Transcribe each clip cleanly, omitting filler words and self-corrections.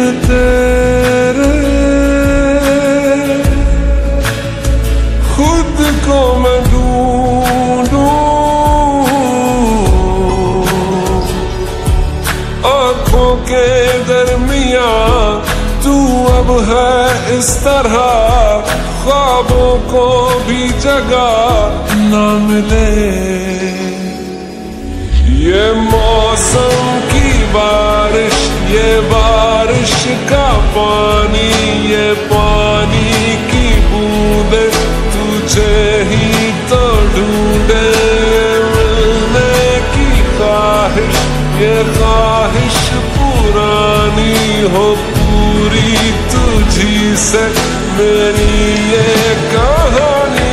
तेरे खुद को मैं ढूंढूं, आँखों के दरमियां तू अब है इस तरह, ख्वाबों को भी जगह ना मिले। ये मौसम की बारिश, ये बारिश का पानी, ये पानी की बूंदे तुझे ही तो ढूंढे। मिलने की ख्वाहिश, ये ख्वाहिश पुरानी हो पूरी तुझी से मेरी ये कहानी।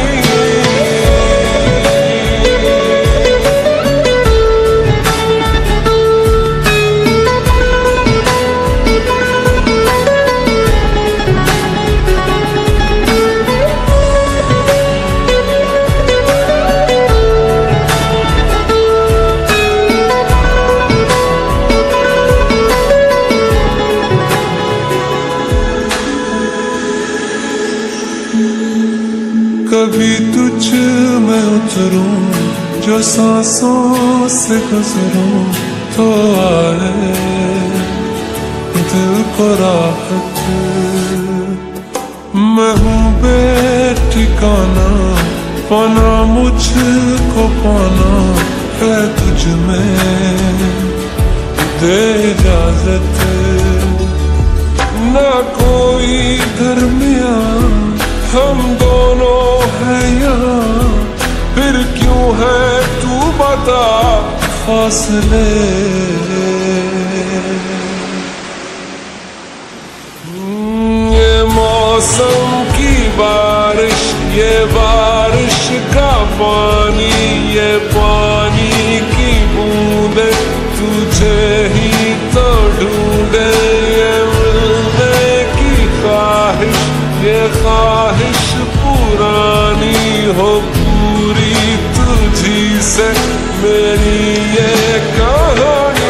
कभी तुझ में उतरूं, जो सांसों से गुजरूं, तो आए दिल को राहत। मैं हूँ बेठिकाना, पाना मुझको पाना है तुझ में, दे इजाजत। ना कोई दरमियां हम दोनों है यहाँ, फिर क्यों है तू बता फासले। ये मौसम की बारिश, ये बारिश का पानी, ये पानी की बूंदे तुझे ही तो ढूंढे। ये मिलने की ख्वाहिश, ये ख्वाहिश पुरानी हो पूरी तुझी से मेरी ये कहानी।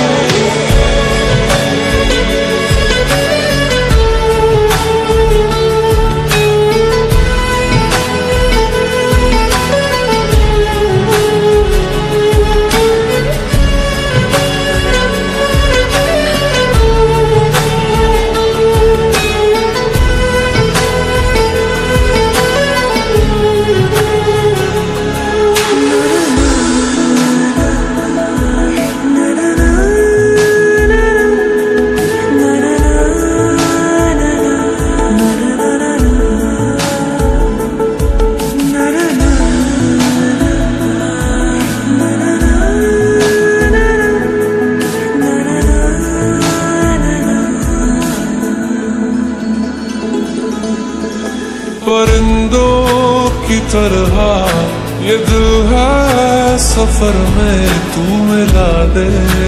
परिंदों की तरह ये दिल है सफर में, तू मिला दे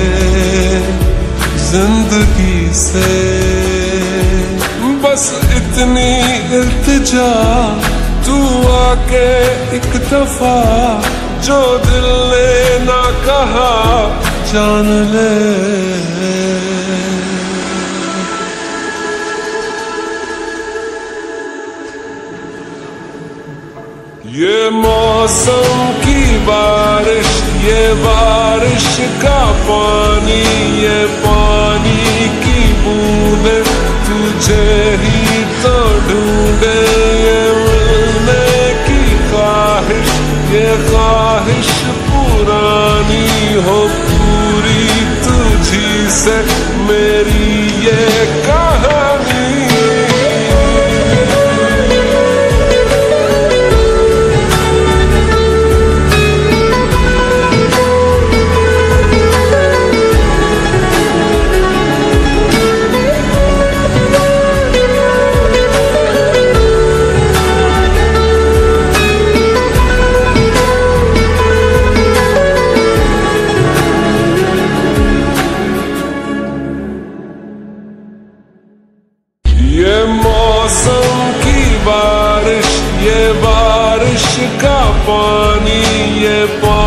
जिंदगी से। बस इतनी इल्तिजा, तू आके एक दफा जो दिल ने ना कहा जान ले। ये मौसम की बारिश, ये बारिश का पानी, ये पानी की बूंदे तुझे ही तो ढूंढे। ये मिलने की ख्वाहिश, ये ख्वाहिश पुरानी हो पूरी तुझी से मेरी ये कहानी। ये मौसम की बारिश, ये बारिश का पानी, ये पानी